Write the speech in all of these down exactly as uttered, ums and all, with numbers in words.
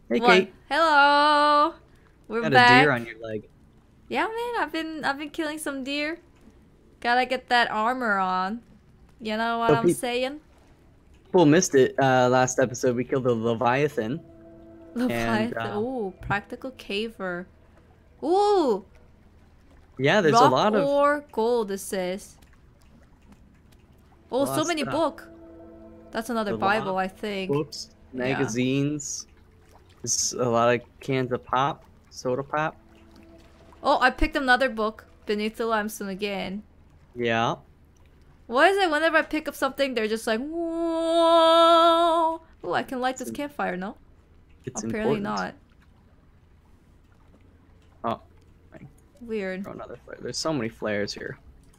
Hey, What? Kate. Hello. We're Got a deer back. on your leg. Yeah, man. I've been I've been killing some deer. Gotta get that armor on. You know what So I'm pe- saying? people missed it uh, last episode. We killed the Leviathan, and Leviathan. uh, Ooh, practical caver. Ooh, yeah, there's a rock lot of or gold. It says. a Oh, lot so of many stuff. book. That's another A lot Bible, of I think. books, Yeah. magazines. There's a lot of cans of pop, soda pop. Oh, I picked another book. Beneath the Limestone again. Yeah, Why is it whenever I pick up something, they're just like, whoa. Oh, I can light it's this campfire, no? it's Apparently important. not. Oh, I Weird. throw another flare. There's so many flares here.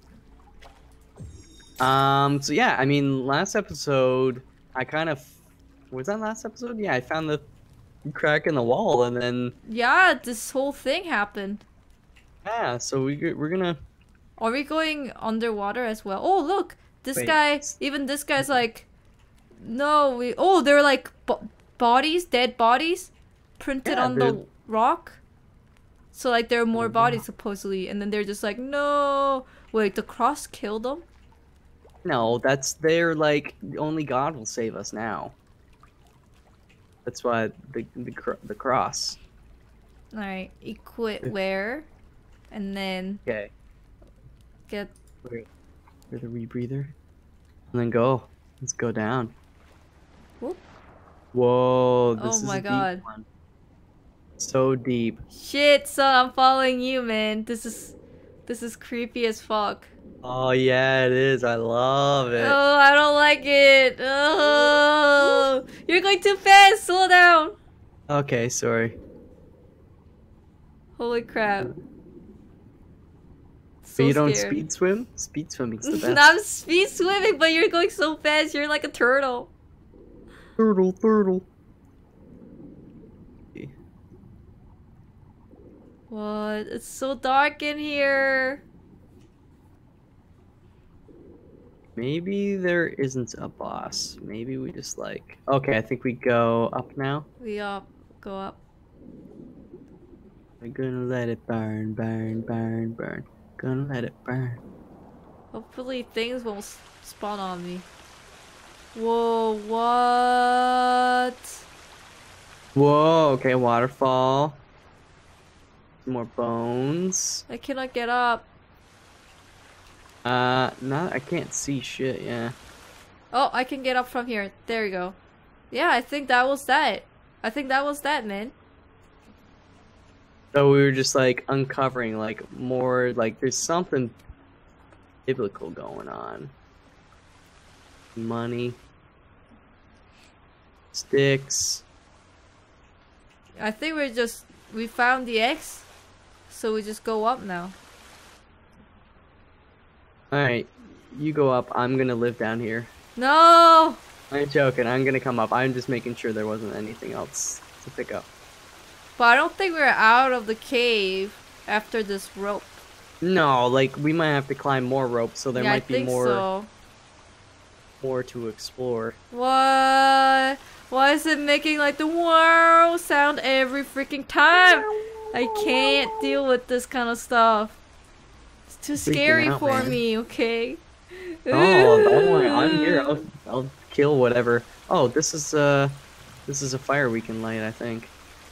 Um. So yeah, I mean, last episode, I kind of was that last episode. Yeah, I found the crack in the wall, and then Yeah, this whole thing happened. yeah. So we g- we're gonna Are we going underwater as well? Oh, look! This wait. guy, even this guy's like, no, we. Oh, they're like bo bodies, dead bodies, printed Yeah, on the the rock. So, like, there are more bodies rock. supposedly, and then they're just like, no. Wait, the cross killed them? No, that's they're like only God will save us now. That's why the the cr- the cross. Alright, equip where? And then Okay, get. where where the rebreather, and then go. Let's go down. Whoop. Whoa, Oh this is my a deep god. one. So deep. Shit, son, I'm following you, man. This is. This is creepy as fuck. Oh yeah, it is. I love it. Oh, I don't like it. Oh, you're going too fast. Slow down. Okay, sorry. Holy crap. But So you don't scared. speed swim? Speed swimming's the I'm best. speed swimming, but you're going so fast. You're like a turtle. Turtle, turtle. What? It's so dark in here. Maybe there isn't a boss. Maybe we just like. Okay, I think we go up now. We up. Go up. We're gonna let it burn, burn, burn, burn. Gonna let it burn. Hopefully things won't s- spawn on me. Whoa, what? Whoa, okay, waterfall. Some more bones. I cannot get up. Uh, not, I can't see shit, yeah. Oh, I can get up from here. There we go. Yeah, I think that was that. I think that was that, man. So we were just like uncovering like more, like there's something biblical going on. Money. Sticks. I think we're just we found the X, so we just go up now. Alright, you go up. I'm gonna live down here. No! I'm joking. I'm gonna come up. I'm just making sure there wasn't anything else to pick up. But I don't think we're out of the cave after this rope. No, like we might have to climb more ropes, so there Yeah, I might be think more so. more to explore. What? Why is it making like the wow sound every freaking time? I can't deal with this kind of stuff. It's too Freaking scary out, for man. me, okay? Oh, don't worry. I'm here. I'll, I'll kill whatever. Oh, this is uh, this is a fire we can light, I think.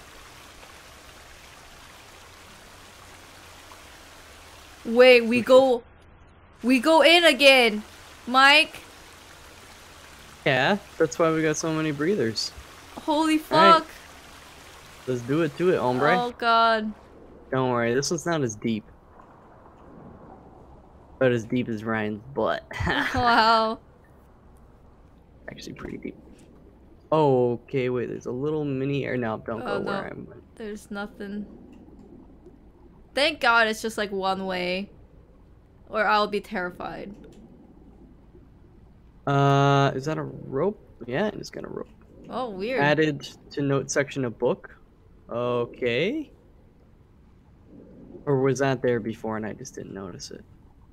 Wait, we go we go in again. Mike, Yeah, that's why we got so many breathers. holy Alright. fuck. Let's do it to it, hombre. Oh god. Don't worry, this one's not as deep. But as deep as Ryan's butt. Wow. Actually pretty deep. Oh, okay, wait, there's a little mini air. No, don't Oh go where no. I'm. There's nothing. Thank god it's just like one way. Or I'll be terrified. Uh, is that a rope? Yeah, it's got a rope. Oh, weird. Added to note section of book. Okay. Or was that there before and I just didn't notice it?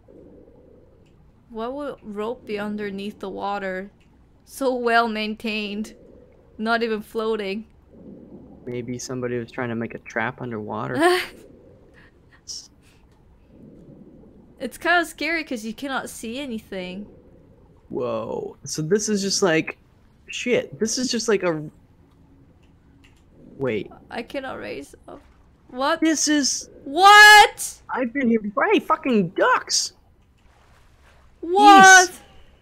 What would rope be underneath the water? So well maintained. Not even floating. Maybe somebody was trying to make a trap underwater. It's kind of scary because you cannot see anything. Whoa. So this is just like... Shit. This is just like a... Wait. I cannot raise up. What? This is... What? I've been here before. Hey, fucking ducks! What? Jeez.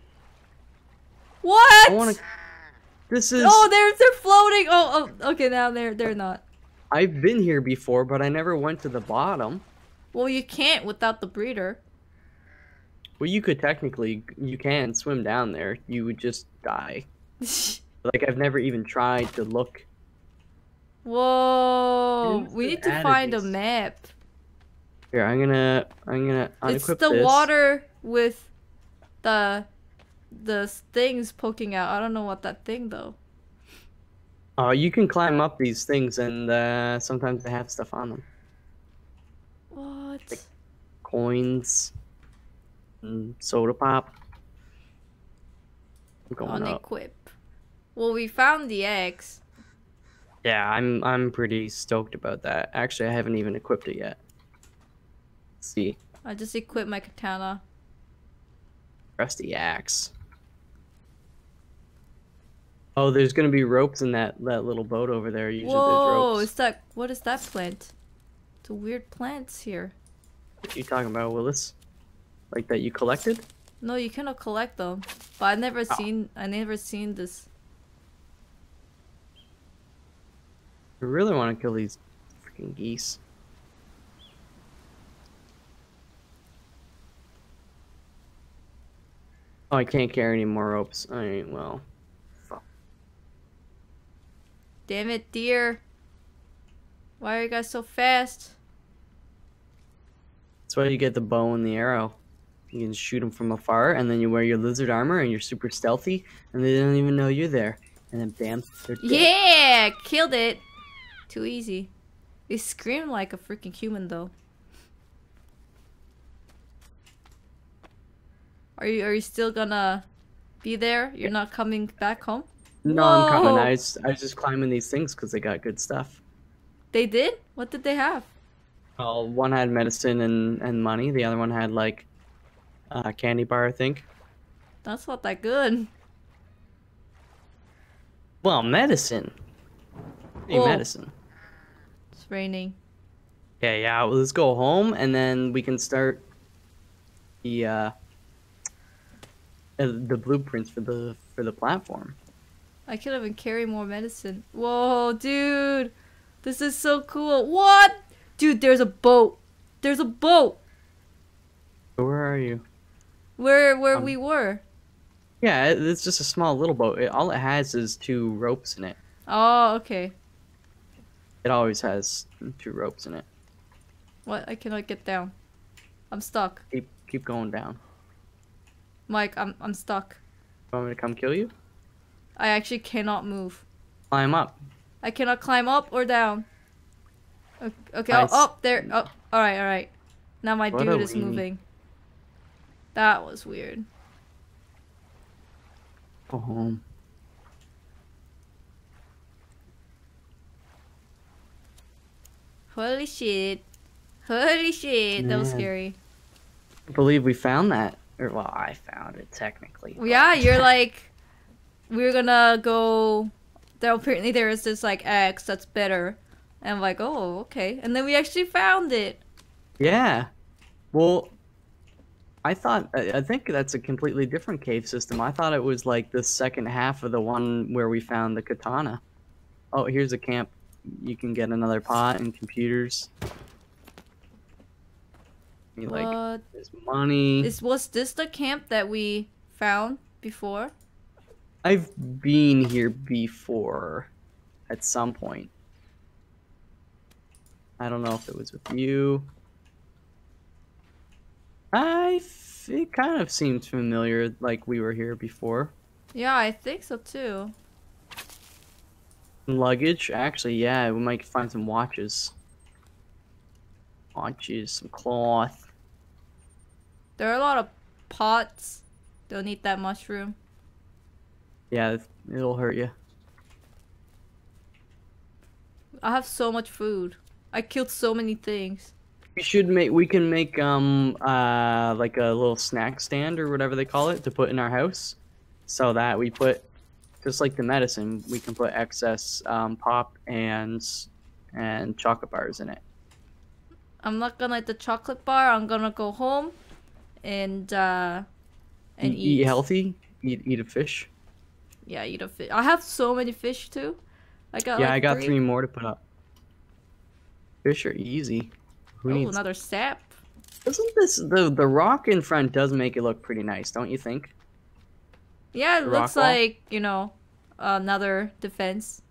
What? I wanna... This is... Oh, they're they're floating. Oh, oh, okay. Now they're they're not. I've been here before, but I never went to the bottom. Well, you can't without the breeder. Well, you could technically... You can swim down there. You would just die. Like, I've never even tried to look... Whoa. Who's We the need to find a additives? map. Here, I'm gonna... I'm gonna unequip It's the this. water with the the things poking out. I don't know what that thing though. Oh, you can climb up these things, and uh, sometimes they have stuff on them. What? Like coins, and soda pop. I'm going up. Unequip. Well, we found the eggs. Yeah, I'm I'm pretty stoked about that. Actually, I haven't even equipped it yet. Let's see, I just equipped my katana. rusty axe. Oh, there's gonna be ropes in that that little boat over there. Usually Whoa, there's is that what is that plant? It's a weird plants here. ropes. What are you talking about, Willis? Like that you collected? No, you cannot collect them. But I never Oh. seen I never seen this. I really want to kill these freaking geese. Oh, I can't carry any more ropes. I ain't well. Fuck. Damn it, deer. Why are you guys so fast? That's why you get the bow and the arrow. You can shoot them from afar, and then you wear your lizard armor, and you're super stealthy, and they don't even know you're there. And then bam, they're dead. Yeah, killed it. Too easy. They scream like a freaking human though. Are you are you still gonna be there? You're not coming back home? No, I'm coming. Whoa. I was, I was just climbing these things because they got good stuff. They did? What did they have? Well, one had medicine and, and money. The other one had, like, a candy bar, I think. That's not that good. Well, medicine. Hey, Oh. medicine. It's raining. Yeah, yeah. Well, let's go home, and then we can start the uh, uh, the blueprints for the for the platform. I can't even carry more medicine. Whoa, dude. This is so cool. What? Dude, there's a boat. There's a boat. Where are you? Where where Um, we were. Yeah, it- it's just a small little boat. It, all it has is two ropes in it. Oh, okay. It always has two ropes in it. What? I cannot get down. I'm stuck. Keep keep going down. Mike, I'm I'm stuck. Want me to come kill you? I actually cannot move. Climb up. I cannot climb up or down. Okay, okay oh, Nice. oh, there. Oh, all right, all right. Now my What a dude is weenie. moving. That was weird. Go home. Holy shit. Holy shit. That was Man. scary. I believe we found that. Or, well, I found it technically. Well, yeah, you're like, we're gonna go. There apparently there is this like X that's better, and I'm like, oh, okay, and then we actually found it. Yeah. Well, I thought I I think that's a completely different cave system. I thought it was like the second half of the one where we found the katana. Oh, here's a camp. You can get another pot and computers. You like What there's money. is was this the camp that we found before? I've been here before at some point. I don't know if it was with you. I f- it kind of seems familiar, like we were here before. Yeah, I think so too. Luggage, actually, yeah, we might find some watches. Watches, some cloth. There are a lot of pots. Don't eat that mushroom. Yeah, it'll hurt you. I have so much food. I killed so many things. We should make. We can make um uh like a little snack stand or whatever they call it to put in our house, so that we put just like the medicine. We can put excess um pop and and chocolate bars in it. I'm not gonna eat the chocolate bar. I'm gonna go home and uh and eat, eat. eat healthy. Eat eat a fish. Yeah, eat a fish. I have so many fish too. I got Yeah, like I got three. three more to put up. Fish are easy. Who Oh, needs? another sap. Doesn't this the the rock in front does make it look pretty nice, don't you think? Yeah, it The looks rock wall? like, you know, another defense.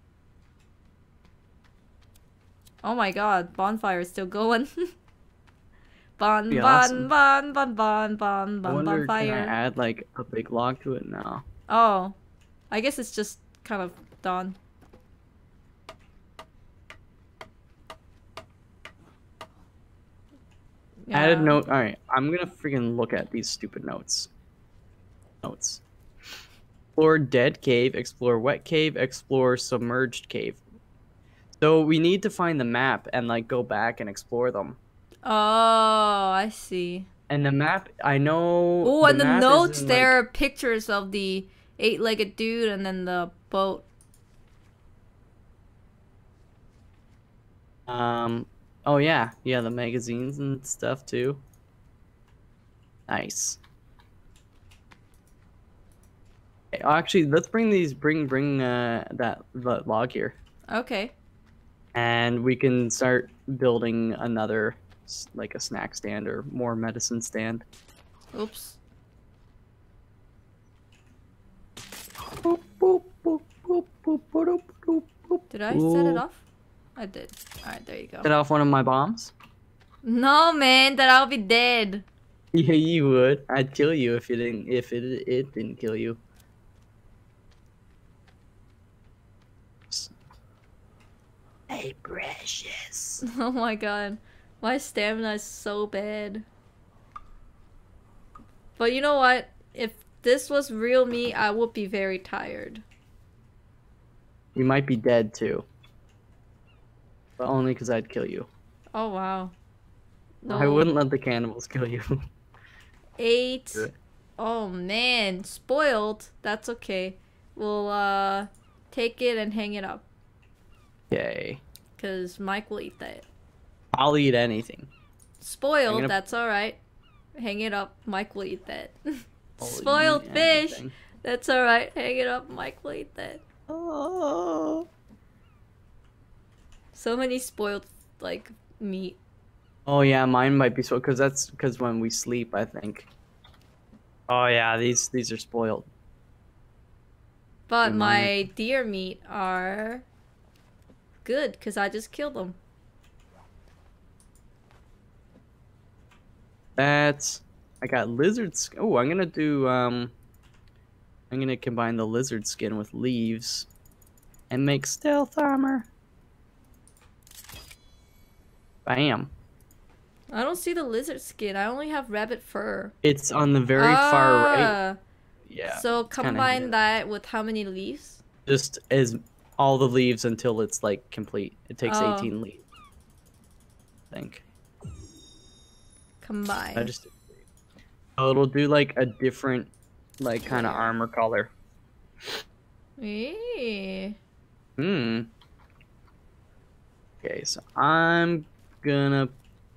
Oh my god, bonfire is still going. Bon, Be bon, awesome. bon, bon, bon, bon, I bon, wonder, can I bonfire. add like a big log to it? No. Oh, I guess it's just kind of done. Added Yeah. note. All right, I'm gonna freaking look at these stupid notes. Notes. Explore dead cave. Explore wet cave. Explore submerged cave. So we need to find the map and like go back and explore them. Oh, I see. And the map, I know. Oh, and the map is notes, in, there like, are pictures of the eight-legged dude and then the boat. Um. Oh yeah, yeah, the magazines and stuff too. Nice. Okay, oh, actually, let's bring these. Bring bring uh that, that log here, Okay. and we can start building another s- like a snack stand or more medicine stand. Oops. Boop, boop, boop, boop, boop, boop, boop, boop. Did I set it Ooh. off? I did. Alright, there you go. Set off one of my bombs. No, man, that I'll be dead. Yeah, you would. I'd kill you if it didn't. If it it didn't kill you. Hey, precious. Oh my god. My stamina is so bad. But you know what? If this was real me, I would be very tired. You might be dead too. But only because I'd kill you. Oh wow. No. I wouldn't let the cannibals kill you. Eight. Good. Oh man, spoiled. That's okay. We'll uh take it and hang it up. Okay. Cause Mike will eat that. I'll eat anything. Spoiled, gonna- that's alright. Hang it up, Mike will eat that. I'll Spoiled eat fish! anything. That's alright, hang it up, Mike will eat that. Oh. So many spoiled, like, meat. Oh yeah, mine might be so because that's because when we sleep, I think. Oh yeah, these these are spoiled. But And my mine deer meat are good, because I just killed them. That's I got lizard skin. Oh, I'm gonna do um. I'm gonna combine the lizard skin with leaves, and make stealth armor. Bam! I don't see the lizard skin, I only have rabbit fur. It's on the very far right. Ah, Yeah. So it's kinda combine hidden. that with how many leaves? Just as all the leaves until it's like complete. It takes Oh. eighteen leaves. I think. Combine. I just. Oh, it'll do like a different, like kind of armor color. Eh. Hmm. Okay, so I'm gonna.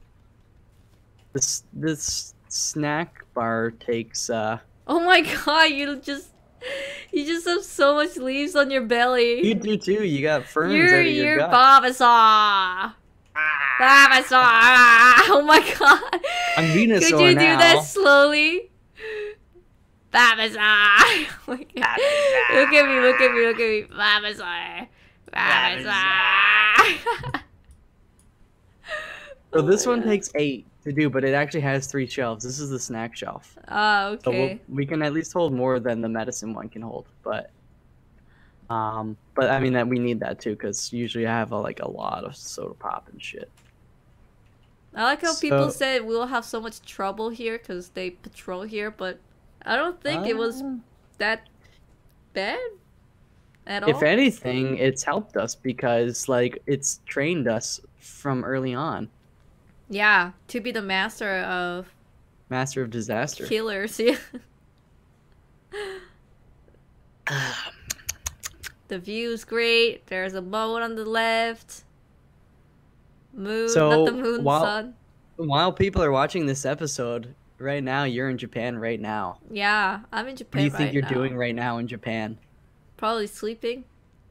This this snack bar takes uh. Oh my god, you just you just have so much leaves on your belly. You do too. You got ferns You're out of your you're gut. Barbassaw. Barbassaw. Oh my god. I'm Venusaur Could you do now. that slowly? Barbassaw. Oh my god. Look at me, look at me, look at me. Barbassaw. Barbassaw. So this Oh my one God. takes eight to do, but it actually has three shelves. This is the snack shelf. Ah, So we'll, okay. we can at least hold more than the medicine one can hold, but um, but I mean that we need that too because usually I have a, like a lot of soda pop and shit. I like how people So- said we'll have so much trouble here because they patrol here, but I don't think it was Uh, that bad. At If all? anything, it's helped us because like it's trained us from early on. Yeah, to be the master of Master of disaster. killers. Yeah. The view's great. There's a boat on the left. Moon, not the So moon, while sun. while people are watching this episode right now, you're in Japan right now. Yeah, I'm in What do you Japan think right you're doing now. right now in Japan? Probably sleeping.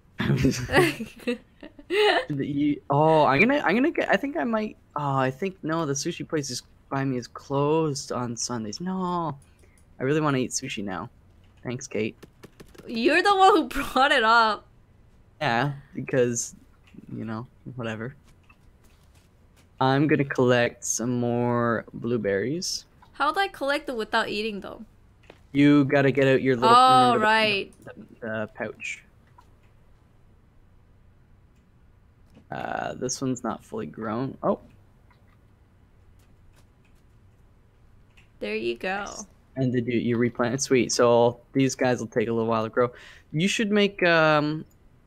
You- oh, I'm gonna, I'm gonna get. I think I might. Oh, I think no. The sushi place is by me is closed on Sundays. No, I really want to eat sushi now. Thanks, Kate. You're the one who brought it up. Yeah, because you know, whatever. I'm gonna collect some more blueberries. How do I collect it without eating though? You gotta get out your little. Oh, remember the- right. The, the pouch. Uh, this one's not fully grown. Oh, There you go. and did you you replant it? Sweet. So these guys will take a little while to grow. You should make um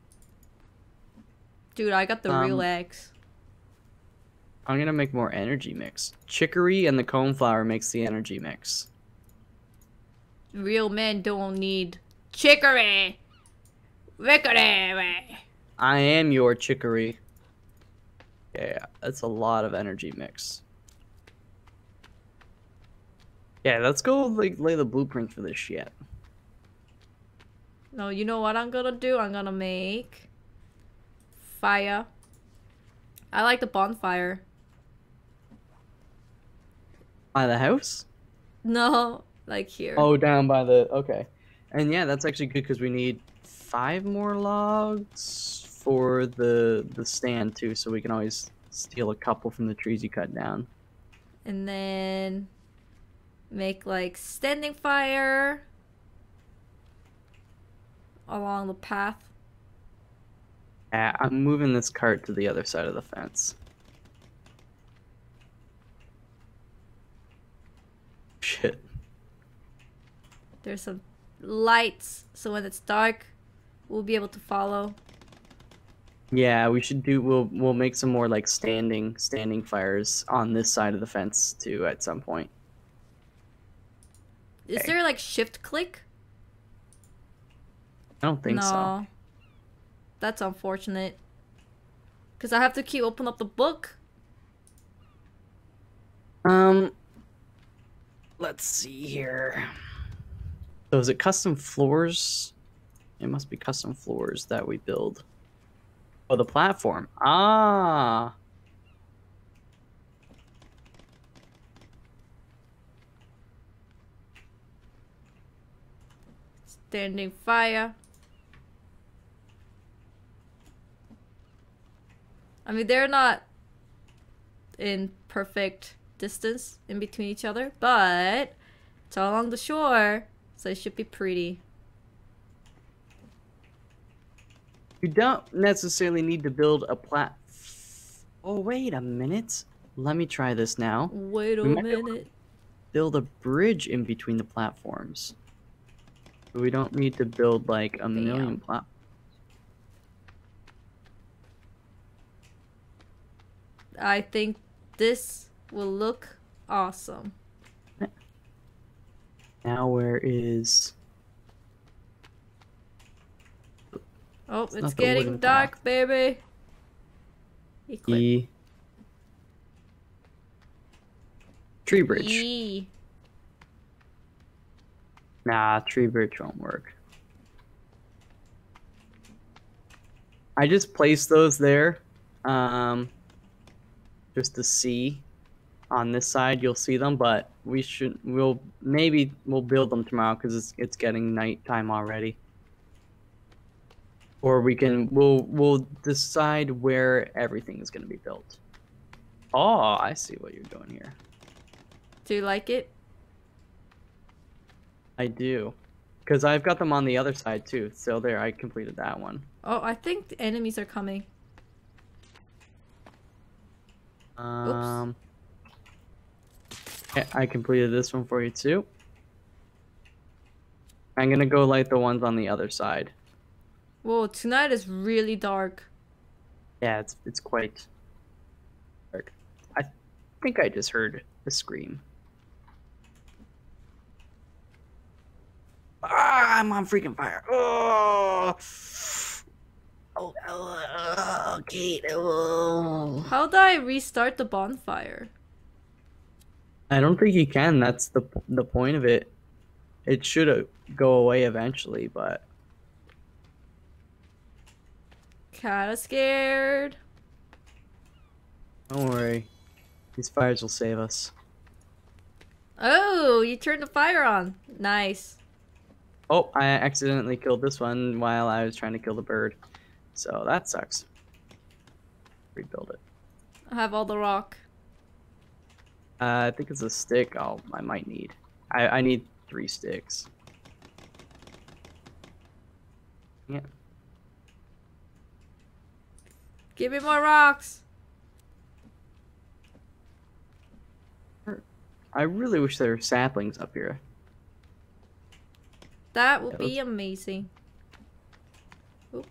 Dude, I got the real Um, eggs. I'm gonna make more energy mix. Chicory and the coneflower makes the energy mix. Real men don't need chicory. Chicory. I am your chicory. Yeah, that's a lot of energy mix. Yeah, let's go like lay the blueprint for this shit. No, you know what I'm gonna do? I'm gonna make fire. I like the bonfire. By the house? No, like here. Oh, down by the okay. And yeah, that's actually good because we need five more logs for the the stand too, so we can always steal a couple from the trees you cut down. And then make like standing fire along the path. Yeah, I'm moving this cart to the other side of the fence. Shit. There's some lights, so when it's dark, we'll be able to follow. Yeah, we should do. We'll we'll make some more like standing standing fires on this side of the fence too at some point. Is Okay. there like shift click? I don't think no. so. That's unfortunate. Cause I have to keep open up the book. Um, let's see here. So is it custom floors? It must be custom floors that we build. Oh, the platform. Ah. Standing fire. I mean, they're not in perfect distance in between each other, but it's all along the shore, so it should be pretty. You don't necessarily need to build a plat. Oh, wait a minute. Let me try this now. Wait a We might be able minute. Build a bridge in between the platforms. We don't need to build like a million plat. I think this will look awesome. Now where is... Oh, It's it's, not the getting wooden dark, baby. Equip. E... Tree bridge. E. Nah, tree bridge won't work. I just placed those there, um, just to see. On this side, you'll see them, but we should. We'll maybe we'll build them tomorrow because it's it's getting nighttime already. Or we can we'll we'll decide where everything is going to be built. Oh, I see what you're doing here. Do you like it? I do, because I've got them on the other side too. So there, I completed that one. Oh, I think the enemies are coming. Um, yeah, I completed this one for you too. I'm gonna go light the ones on the other side. Whoa, tonight is really dark. Yeah, it's it's quite dark. I think I just heard a scream. Ah, I'm on freaking fire. Oh, oh, oh, Kate. Oh. How do I restart the bonfire? I don't think you can. That's the the point of it. It should uh, go away eventually, but Kinda scared. don't worry. These fires will save us. Oh, you turned the fire on. Nice. Oh, I accidentally killed this one while I was trying to kill the bird. So that sucks. Rebuild it. I have all the rock. Uh, I think it's a stick. Oh, I might need. I, I need three sticks. Yeah. Give me more rocks. I really wish there were saplings up here. That would Yeah, be let's- amazing. Oop.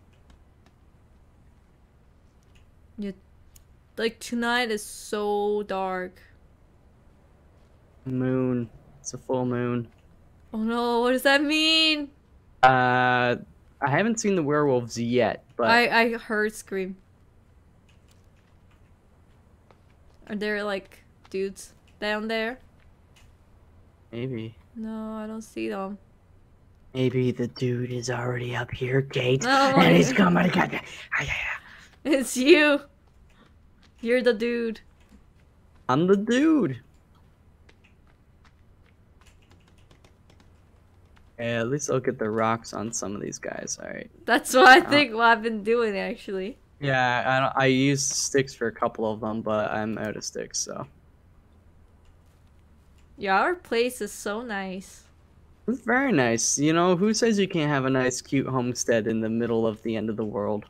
Yeah, like tonight is so dark. Moon. It's a full moon. Oh no, what does that mean? Uh, I haven't seen the werewolves yet, but I I heard scream. Are there like dudes down there? maybe. No, I don't see them. Maybe the dude is already up here, Kate, Oh my and he's God. coming to get me. Ah, yeah, yeah. It's you. You're the dude. I'm the dude. Yeah, at least I'll get the rocks on some of these guys. All right. That's what I Oh. think what I've been doing actually. Yeah, I don't, I used sticks for a couple of them, but I'm out of sticks, so Yeah, our place is so nice. it's very nice. You know, who says you can't have a nice, cute homestead in the middle of the end of the world?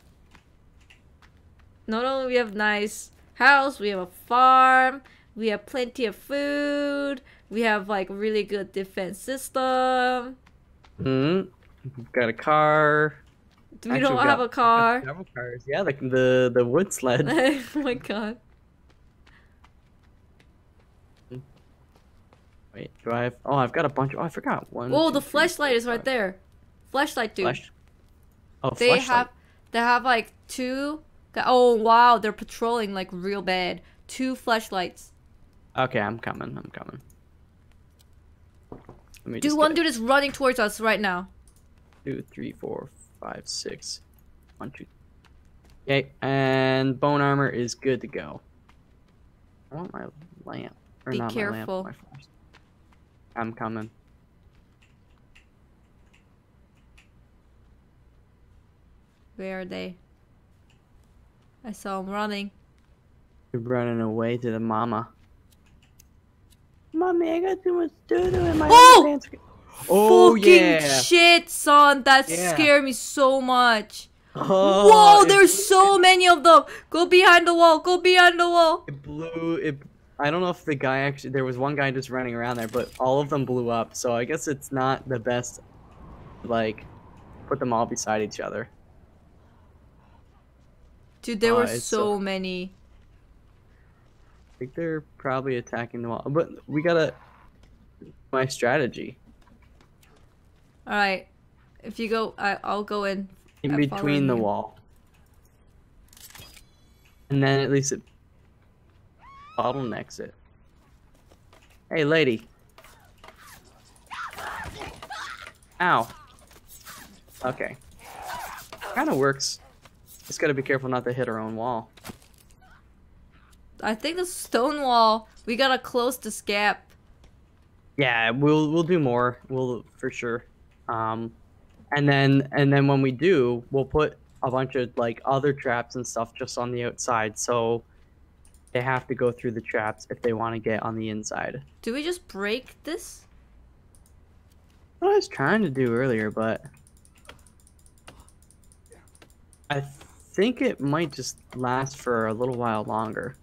Not only we have nice house, we have a farm, we have plenty of food, we have like really good defense system. Hmm. Got a car. We Actually, don't we have got- a car. Several cars. Yeah, the the the wood sled. Oh my god. Wait, do I have? Oh, I've got a bunch. Oh, I forgot one. Oh, two, the three, flashlight four, is right five. there. Flashlight dude. Flash. Oh, They flashlight. have they have like two gu- oh wow, they're patrolling like real bad. Two flashlights. Okay, I'm coming. I'm coming. Let me Dude, just one get dude is running towards us right now. two, three, four, five, six. One, two. Okay, and bone armor is good to go. I want my lamp. Or Be not careful. My lamp, my flash. I'm coming. Where are they? I saw him running. You're running away to the mama. Mommy, I got too much doo doo in my Oh! pants. Oh Fucking yeah! shit, son. That Yeah. scared me so much. Oh, Whoa, it there's blew- so many of them. Go behind the wall. Go behind the wall. It blew. It. I don't know if the guy actually. There was one guy just running around there, but all of them blew up. So I guess it's not the best. Like, put them all beside each other. Dude, there Oh, were it's so so- many. I think they're probably attacking the wall, but we gotta. My strategy All right. If you go, I, I'll go in. in I'm between following the you. wall, and then at least it bottlenecks it. Hey, lady. Ow. Okay. Kind of works. Just gotta be careful not to hit our own wall. I think the stone wall. We gotta close this gap. Yeah, we'll we'll do more. We'll for sure. Um, and then and then when we do, we'll put a bunch of like other traps and stuff just on the outside, so they have to go through the traps if they want to get on the inside. Do we just break this? What I was trying to do earlier, but I think it might just last for a little while longer.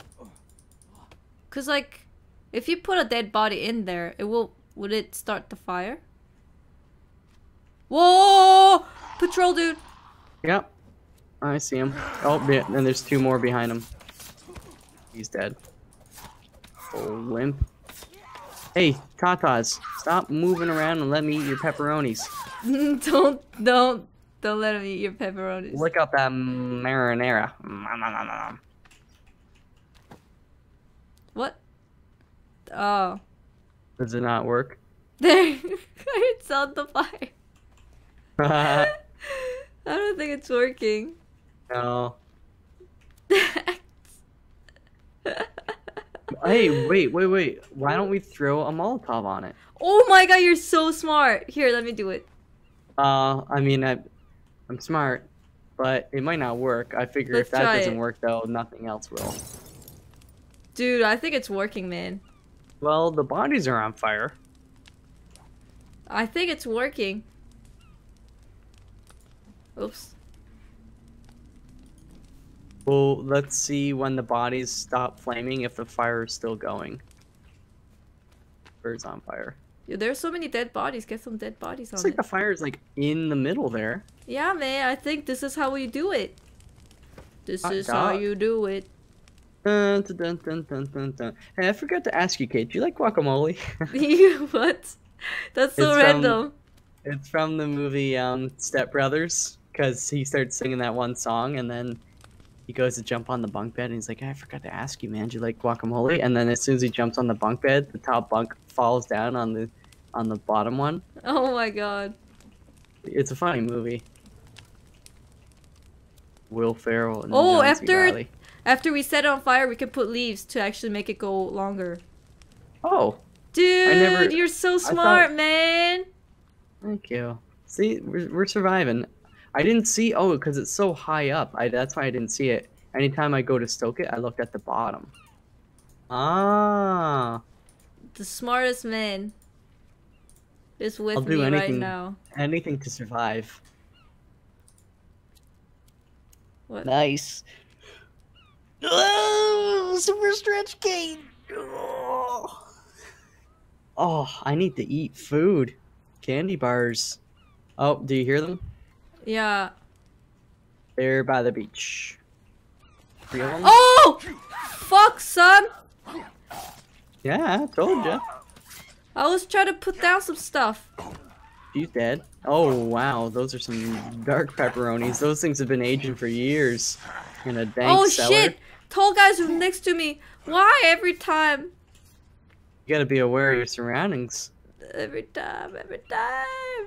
Cause like, if you put a dead body in there, it will. Would it start the fire? Whoa! Patrol dude. Yep. I see him. Oh, yeah, and there's two more behind him. He's dead. Oh, limp. Hey, Tatas, stop moving around and let me eat your pepperonis. don't, don't, don't let him eat your pepperonis. Look up that marinara. What? Oh. Does it not work? There. It's on the fire. I don't think it's working. No. Hey, wait, wait, wait. Why don't we throw a Molotov on it? Oh my god, you're so smart. Here, let me do it. Uh, I mean, I, I'm smart, but it might not work. I figure Let's if that try doesn't it. work, though, nothing else will. Dude, I think it's working, man. Well, the bodies are on fire. I think it's working. Oops. Well, let's see when the bodies stop flaming if the fire is still going. Fire's on fire. Yeah, there's so many dead bodies. Get some dead bodies on It's like it. the fire is like in the middle there. Yeah, man. I think this is how we do it. This Hot is how dog. you do it. Dun, dun, dun, dun, dun, dun, dun. Hey, I forgot to ask you, Kate. Do you like guacamole? You what? That's so It's, um, random. It's from the movie um, Step Brothers, because he starts singing that one song, and then he goes to jump on the bunk bed, and he's like, hey, I forgot to ask you, man, do you like guacamole? And then as soon as he jumps on the bunk bed, the top bunk falls down on the on the bottom one. Oh my god. It's a funny movie. Will Ferrell and Oh, John C. after- Reilly. After we set it on fire, we can put leaves to actually make it go longer. Oh, Dude, never- you're so thought- smart, man. thank you. See, we're, we're surviving. I didn't see, oh, because it's so high up. I That's why I didn't see it. Anytime I go to stoke it, I look at the bottom. Ah. The smartest man is with I'll do me right anything. now. Anything to survive. What? Nice. Oh, super stretch cane. Oh. Oh, I need to eat food. Candy bars. Oh, do you hear them? Yeah. They're by the beach. Three of them? Oh! Fuck, son! Yeah, I told ya. I was trying to put down some stuff. She's dead. Oh, wow. Those are some dark pepperonis. Those things have been aging for years in a dank Oh cellar. shit! Tall guys are next to me. Why every time? You gotta be aware of your surroundings. Every time, every time.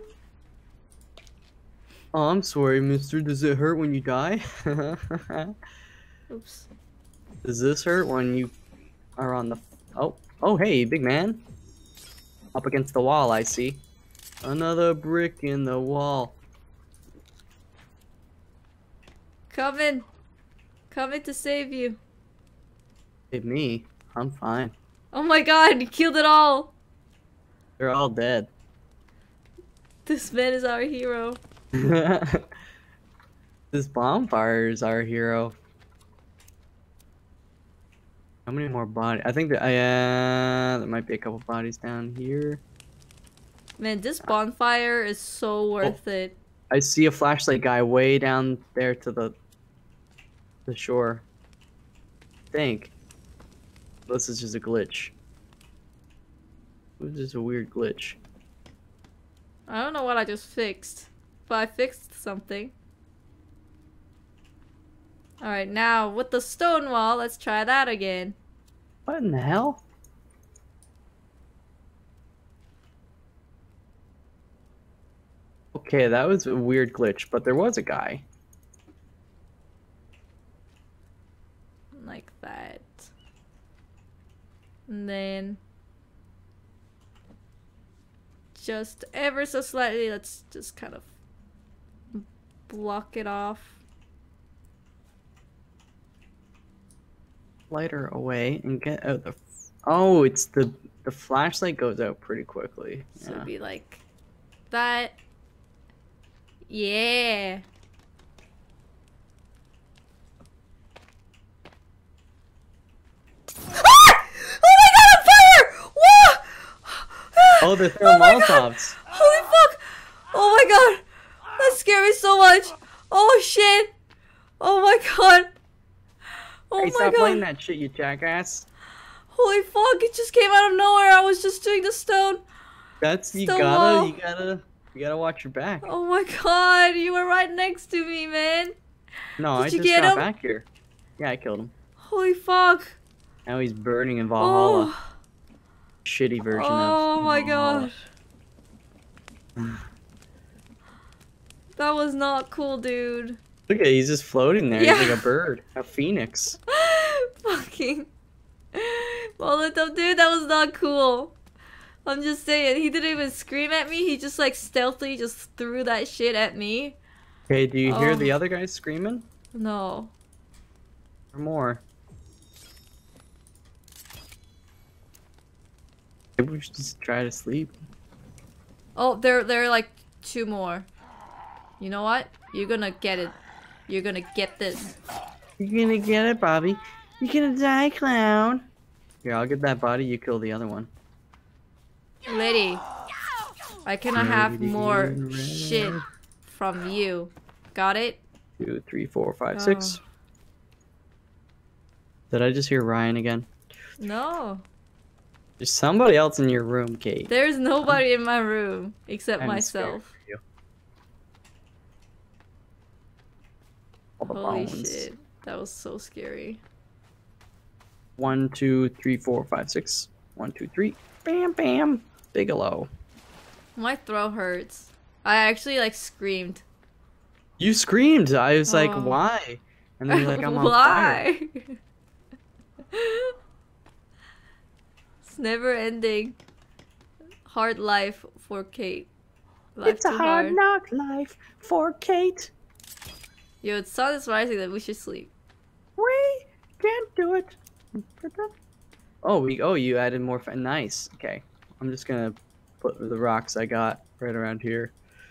Oh, I'm sorry, mister. Does it hurt when you die? Oops. Does this hurt when you are on the... Oh, oh, hey, big man. Up against the wall, I see. Another brick in the wall. Coming. Coming to save you. Hey, me. I'm fine. Oh my god, you killed it all. They're all dead. This man is our hero. This bonfire is our hero. How many more bodies? I think that uh, there might be a couple bodies down here. Man, this bonfire is so worth it. I see a flashlight guy way down there to the the shore. I think. This is just a glitch. It was just a weird glitch. I don't know what I just fixed, but I fixed something. Alright, now with the stone wall, let's try that again. What in the hell? Okay, that was a weird glitch, but there was a guy. Like that. And then just ever so slightly, let's just kind of block it off. Lighter away and get out the... Oh, it's the... The flashlight goes out pretty quickly. So Yeah. it'd be like that. Yeah. Ah! Oh my god, I'm fire! Whoa! Oh, they're throwing Oh my God! Molotovs. Holy fuck! Oh my god! That scared scared me so much. Oh shit. Oh my god. Oh Hey, my stop god. playing that shit, you jackass. Holy fuck, it just came out of nowhere. I was just doing the stone. That's, you Stone gotta, wall. you gotta, you gotta watch your back. Oh my god, you were right next to me, man. No, Did I you just get got him? back here. Yeah, I killed him. Holy fuck. Now he's burning in Valhalla. Oh, Shitty version oh of my Valhalla. gosh. That was not cool, dude. Look at, he's just floating there. Yeah. He's like a bird, a phoenix. Fucking Molotov, dude, that was not cool. I'm just saying, he didn't even scream at me. He just like stealthily just threw that shit at me. Okay, do you hear Oh. the other guys screaming? No. Or more? Maybe we should just try to sleep. Oh, there, there are like two more. You know what? You're gonna get it. You're gonna get this. You're gonna get it, Bobby. You're gonna die, clown. Here, I'll get that body. You kill the other one. Lady, I cannot have more shit from you. Got it? Two, three, four, five, Oh. six. Did I just hear Ryan again? No. There's somebody else in your room, Kate. There's nobody in my room except I'm scared myself. for you. All the Holy bones. shit. That was so scary. One, two, three, four, five, six. One, two, three. Bam, bam. Bigelow. My throat hurts. I actually like screamed. You screamed. I was like, Oh. why? And then you're like, I'm on fire. Why? It's never ending. Hard life for Kate. Life It's a too hard knock life for Kate. Yo, the sun is rising that we should sleep. We can't do it. Oh, we. Oh, you added more. Fa nice. Okay, I'm just gonna put the rocks I got right around here.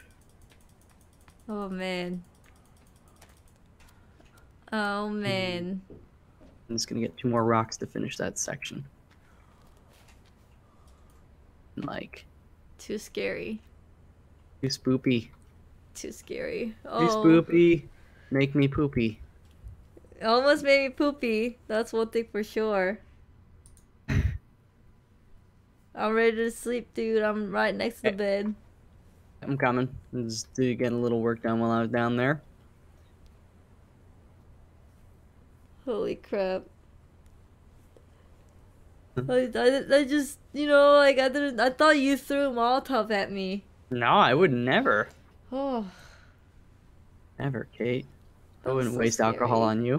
Oh man. Oh man. I'm just gonna get two more rocks to finish that section. Like, Too scary. too spoopy. Too scary. Too Oh. spoopy. Make me poopy. It almost made me poopy. That's one thing for sure. I'm ready to sleep, dude. I'm right next to the bed. I'm coming. I'm just uh, getting a little work done while I was down there. Holy crap. I, I, I just, you know, like, I didn't, I thought you threw a Molotov at me. No, I would never. Oh. Never, Kate. I That was wouldn't so waste alcohol scary. on you.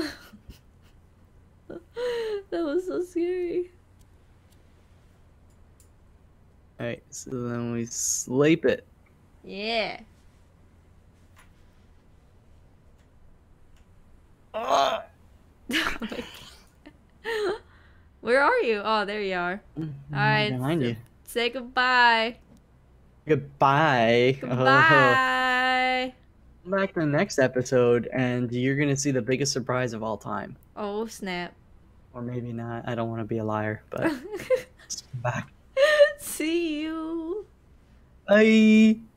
That was so scary. Alright, so then we sleep it. Yeah. Ah! Where are you? Oh, there you are. Alright. Behind you. Say goodbye. Goodbye. Oh. Goodbye. Come back to the next episode, and you're gonna see the biggest surprise of all time. Oh, snap. Or maybe not. I don't want to be a liar, but just come back. See you. Bye.